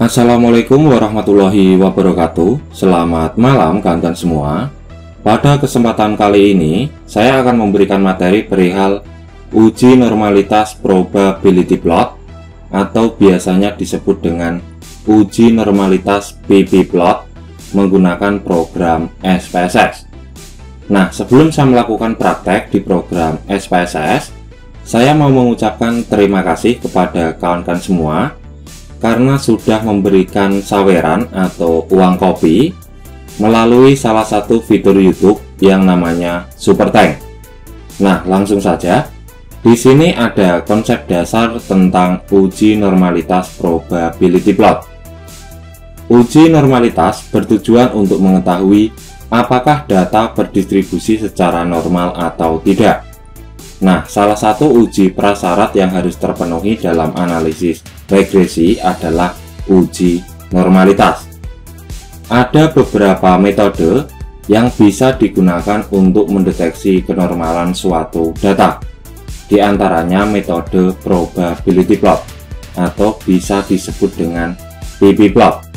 Assalamualaikum warahmatullahi wabarakatuh. Selamat malam kawan-kawan semua. Pada kesempatan kali ini saya akan memberikan materi perihal uji normalitas probability plot atau biasanya disebut dengan uji normalitas PP plot menggunakan program SPSS. Nah, sebelum saya melakukan praktek di program SPSS, saya mau mengucapkan terima kasih kepada kawan-kawan semua karena sudah memberikan saweran atau uang kopi melalui salah satu fitur YouTube yang namanya Super Tank. Nah, langsung saja. Di sini ada konsep dasar tentang uji normalitas probability plot. Uji normalitas bertujuan untuk mengetahui apakah data berdistribusi secara normal atau tidak. Nah, salah satu uji prasyarat yang harus terpenuhi dalam analisis regresi adalah uji normalitas. Ada beberapa metode yang bisa digunakan untuk mendeteksi kenormalan suatu data. Di antaranya metode probability plot atau bisa disebut dengan PP plot.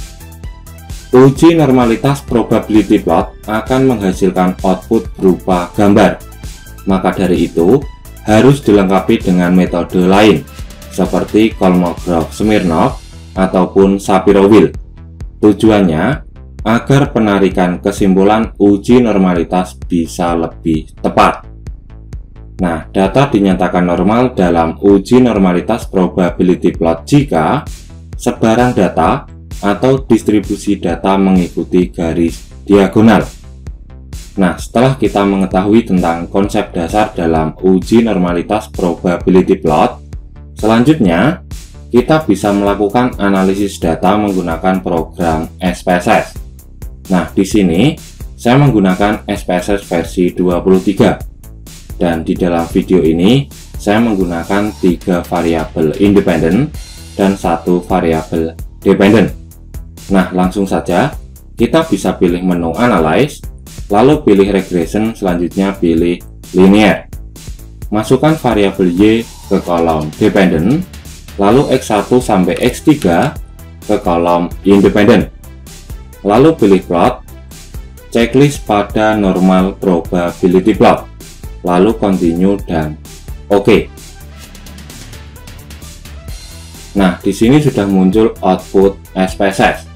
Uji normalitas probability plot akan menghasilkan output berupa gambar. Maka dari itu harus dilengkapi dengan metode lain seperti Kolmogorov-Smirnov ataupun Shapiro-Wilk. Tujuannya agar penarikan kesimpulan uji normalitas bisa lebih tepat. Nah, data dinyatakan normal dalam uji normalitas probability plot jika sebaran data atau distribusi data mengikuti garis diagonal. Nah, setelah kita mengetahui tentang konsep dasar dalam uji normalitas probability plot, selanjutnya kita bisa melakukan analisis data menggunakan program SPSS. Nah, di sini saya menggunakan SPSS versi 23. Dan di dalam video ini saya menggunakan 3 variabel independen dan 1 variabel dependen. Nah, langsung saja kita bisa pilih menu Analyze, lalu pilih Regression, selanjutnya pilih Linear. Masukkan variabel Y ke kolom Dependent, lalu X1 sampai X3 ke kolom Independent. Lalu pilih Plot, checklist pada normal probability plot, lalu Continue dan OK. Nah, di sini sudah muncul output SPSS.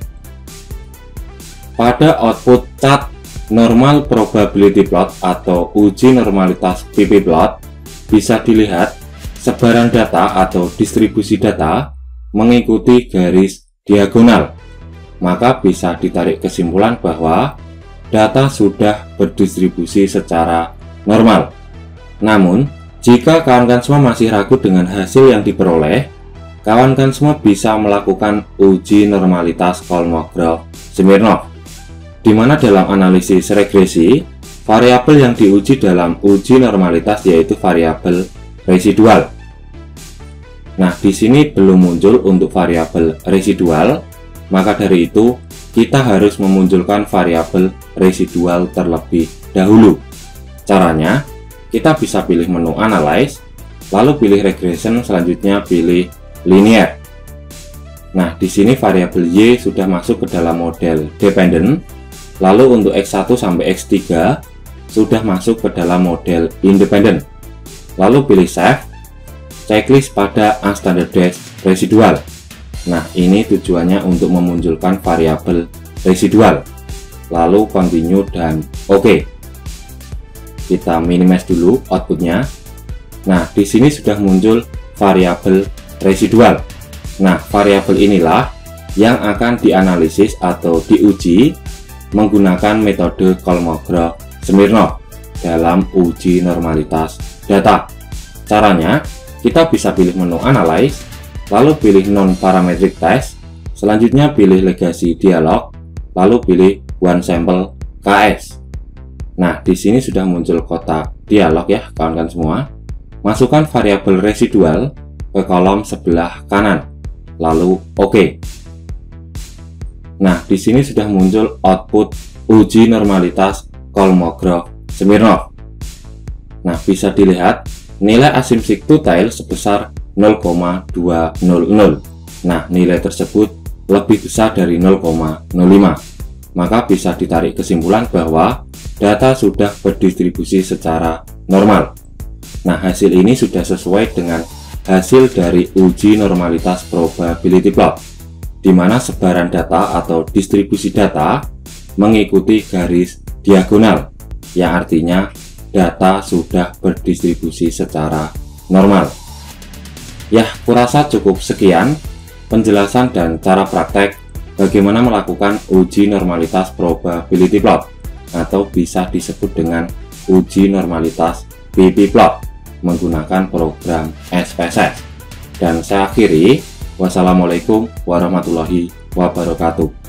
Pada output chart normal probability plot atau uji normalitas PP plot bisa dilihat sebaran data atau distribusi data mengikuti garis diagonal. Maka bisa ditarik kesimpulan bahwa data sudah berdistribusi secara normal. Namun, jika kawan-kawan semua masih ragu dengan hasil yang diperoleh, kawan-kawan semua bisa melakukan uji normalitas Kolmogorov-Smirnov, di mana dalam analisis regresi, variabel yang diuji dalam uji normalitas yaitu variabel residual. Nah, di sini belum muncul untuk variabel residual, maka dari itu kita harus memunculkan variabel residual terlebih dahulu. Caranya, kita bisa pilih menu Analyze, lalu pilih Regression, selanjutnya pilih Linear. Nah, di sini variabel Y sudah masuk ke dalam model dependent. Lalu untuk X1 sampai X3 sudah masuk ke dalam model independen. Lalu pilih Save, checklist pada unstandardized residual. Nah, ini tujuannya untuk memunculkan variabel residual. Lalu Continue dan OK. Kita minimize dulu outputnya. Nah, di sini sudah muncul variabel residual. Nah, variabel inilah yang akan dianalisis atau diuji menggunakan metode Kolmogorov-Smirnov dalam uji normalitas data. Caranya, kita bisa pilih menu Analyze, lalu pilih Non-Parametric Test, selanjutnya pilih Legacy Dialog, lalu pilih One Sample KS. Nah, di sini sudah muncul kotak dialog ya kawan-kawan semua. Masukkan variabel residual ke kolom sebelah kanan, lalu OK. Nah, di sini sudah muncul output uji normalitas Kolmogorov-Smirnov. Nah, bisa dilihat nilai asymptotic to tail sebesar 0,200. Nah, nilai tersebut lebih besar dari 0,05, maka bisa ditarik kesimpulan bahwa data sudah berdistribusi secara normal. Nah, hasil ini sudah sesuai dengan hasil dari uji normalitas probability plot, di mana sebaran data atau distribusi data mengikuti garis diagonal, yang artinya data sudah berdistribusi secara normal. Ya, kurasa cukup sekian penjelasan dan cara praktek bagaimana melakukan uji normalitas probability plot, atau bisa disebut dengan uji normalitas pp-plot menggunakan program SPSS. Dan saya akhiri, wassalamualaikum warahmatullahi wabarakatuh.